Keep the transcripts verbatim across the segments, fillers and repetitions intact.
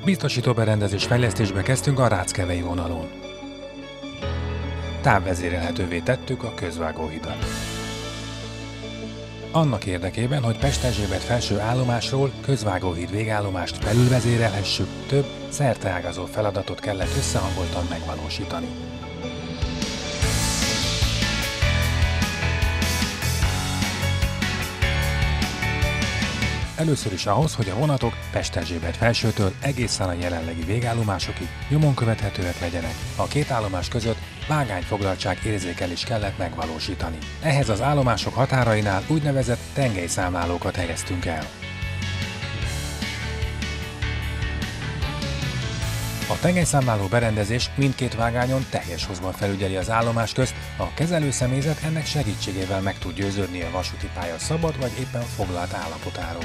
Biztosítóberendezés fejlesztésbe kezdtünk a Ráckevei vonalon. Távvezérelhetővé tettük a közvágóhidat. Annak érdekében, hogy Pest-Erzsébet felső állomásról közvágóhíd végállomást felülvezérelhessük, több szerteágazó feladatot kellett összehangoltan megvalósítani. Először is ahhoz, hogy a vonatok Pest-Erzsébet felsőtől egészen a jelenlegi végállomásokig nyomon követhetőek legyenek, a két állomás között vágányfoglaltság érzékelést kellett megvalósítani. Ehhez az állomások határainál úgynevezett tengelyszámlálókat helyeztünk el. A tengelyszámláló berendezés mindkét vágányon teljes hozban felügyeli az állomás közt, a kezelőszemélyzet ennek segítségével meg tud győződni a vasúti pálya szabad vagy éppen foglalt állapotáról.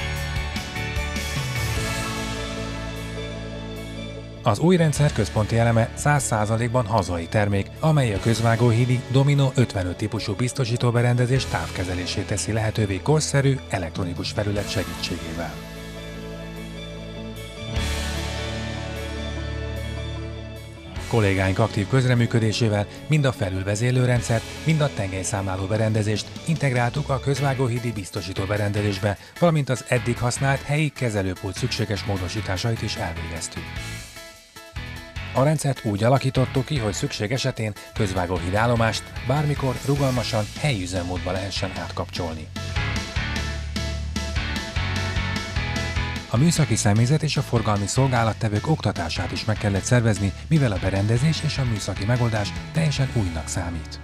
Az új rendszer központi eleme száz százalékban hazai termék, amely a közvágóhídi Domino ötvenöt típusú biztosítóberendezés távkezelését teszi lehetővé korszerű elektronikus felület segítségével. Kollégáink aktív közreműködésével mind a felülvezérlőrendszert, mind a tengelyszámláló berendezést integráltuk a közvágóhídi biztosító berendezésbe, valamint az eddig használt helyi kezelőpult szükséges módosításait is elvégeztük. A rendszert úgy alakítottuk ki, hogy szükség esetén közvágóhíd állomást bármikor rugalmasan helyi üzemmódba lehessen átkapcsolni. A műszaki személyzet és a forgalmi szolgálattevők oktatását is meg kellett szervezni, mivel a berendezés és a műszaki megoldás teljesen újnak számít.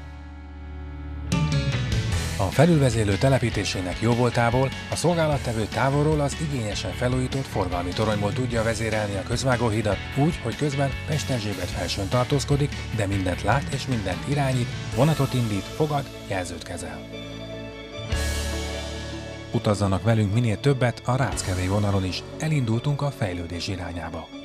A felülvezérlő telepítésének jóvoltából a szolgálattevő távolról az igényesen felújított forgalmi toronyból tudja vezérelni a közvágóhidat úgy, hogy közben Pest-Erzsébet felsőn tartózkodik, de mindent lát és mindent irányít, vonatot indít, fogad, jelzőt kezel. Utazzanak velünk minél többet a Ráckevei vonalon is, elindultunk a fejlődés irányába.